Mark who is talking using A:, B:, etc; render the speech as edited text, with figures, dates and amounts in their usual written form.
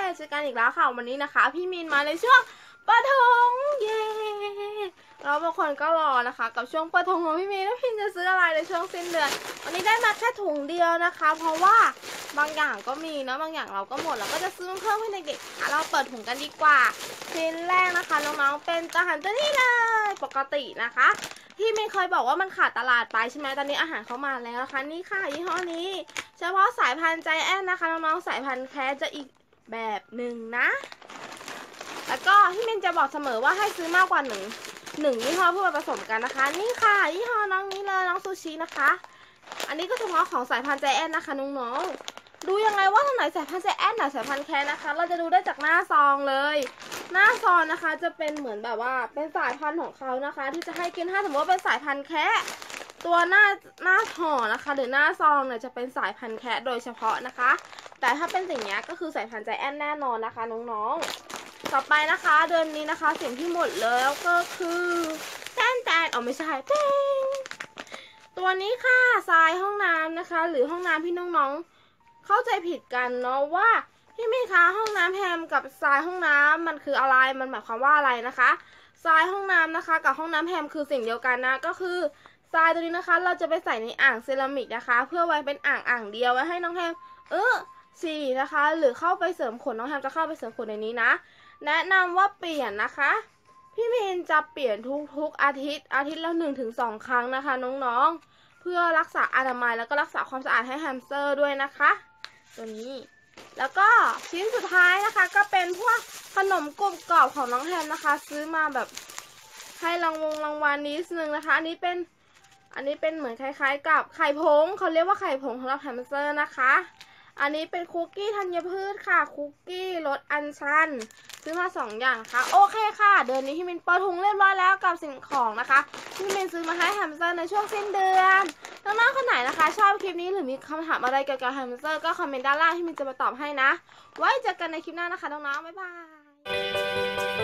A: เจอกันอีกแล้วค่ะวันนี้นะคะพี่มินมาในช่วงเปิดถุงเย้เราบางคนก็รอนะคะกับช่วงเปิดถุงของพี่มินว่าพี่จะซื้ออะไรในช่วงสิ้นเดือนวันนี้ได้มาแค่ถุงเดียวนะคะเพราะว่าบางอย่างก็มีนะบางอย่างเราก็หมดเราก็จะซื้อเพิ่มให้เด็กๆเราเปิดถุงกันดีกว่าชิ้นแรกนะคะน้องๆเป็นอาหารตัวนี้เลยปกตินะคะพี่มินเคยบอกว่ามันขาดตลาดไปใช่ไหมตอนนี้อาหารเข้ามาแล้วนะคะนี่ค่ะยี่ห้อนี้เฉพาะสายพันธุ์ใจแอนนะคะน้องๆสายพันธุ์แคสจะอีกแบบหนึ่งนะแล้วก็พี่มินจะบอกเสมอว่าให้ซื้อมากกว่าหนึ่งยี่ห้อเพื่อผสมกันนะคะนี่ค่ะยี่ห้อน้องนี้เลยน้องซูชินะคะอันนี้ก็เฉพาะของสายพันธุ์ใจแอนนะคะน้องๆดูยังไงว่าทางไหนสายพันธุ์ใจแอนไหนสายพันธุ์แคสนะคะเราจะดูได้จากหน้าซองเลยหน้าซองนะคะจะเป็นเหมือนแบบว่าเป็นสายพันธุ์ของเขานะคะที่จะให้กินถ้าสมมติว่าเป็นสายพันธุ์แคะตัวหน้าห่อนะคะหรือหน้าซองเนี่ยจะเป็นสายพันธุ์แคะโดยเฉพาะนะคะแต่ถ้าเป็นสิ่งนี้ก็คือสายพันธุ์ใจแอนแน่นอนนะคะน้องๆต่อไปนะคะเดือนนี้นะคะสิ่งที่หมดแล้วก็คือแตนไม่ใช่เต้งตัวนี้ค่ะทรายห้องน้ำนะคะหรือห้องน้ำพี่น้องๆเข้าใจผิดกันเนาะว่าพี่มินคะห้องน้ำแฮมกับทรายห้องน้ำมันคืออะไรมันหมายความว่าอะไรนะคะทรายห้องน้ำนะคะกับห้องน้ำแฮมคือสิ่งเดียวกันนะก็คือทรายตัวนี้นะคะเราจะไปใส่ในอ่างเซรามิกนะคะเพื่อไว้เป็นอ่างเดียวไว้ให้น้องแฮมฉี่นะคะหรือเข้าไปเสริมขนน้องแฮมจะเข้าไปเสริมขนในนี้นะแนะนำว่าเปลี่ยนนะคะพี่มินจะเปลี่ยนทุกอาทิตย์ละ1-2 ครั้งนะคะน้องๆเพื่อรักษาอนามัยแล้วก็รักษาความสะอาดให้แฮมสเตอร์ด้วยนะคะตัวนี้แล้วก็ชิ้นสุดท้ายนะคะก็เป็นพวกขนมกรุบกรอบของน้องแฮมนะคะซื้อมาแบบให้รางวัลนิดนึงนะคะอันนี้เป็นเหมือนคล้ายๆกับไข่ผงเขาเรียกว่าไข่ผงสำหรับแฮมสเตอร์นะคะอันนี้เป็นคุกกี้ธัญพืชค่ะคุกกี้รสอัญชันซื้อมา2 อย่างนะคะโอเคค่ะเดือนนี้พี่มินเปิดถุงเรียบร้อยแล้วกับสิ่งของนะคะพี่มินซื้อมาให้แฮมสเตอร์ในช่วงสิ้นเดือนน้องๆคนไหนนะคะชอบคลิปนี้หรือมีคำถามอะไรเกี่ยวกับแฮมสเตอร์ก็คอมเมนต์ด้านล่างที่มินจะมาตอบให้นะไว้เจอกันในคลิปหน้านะคะน้องๆบ๊ายบาย